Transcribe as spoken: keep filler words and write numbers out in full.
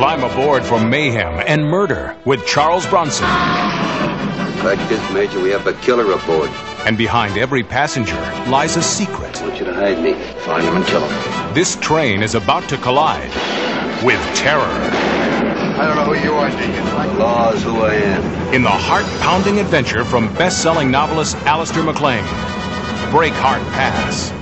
Climb aboard for mayhem and murder with Charles Bronson. Like this, Major, we have a killer aboard. And behind every passenger lies a secret. I want you to hide me. Find him and kill him. This train is about to collide with terror. I don't know who you are, Deacon. The law is who I am. In the heart-pounding adventure from best-selling novelist Alistair MacLean, Breakheart Pass.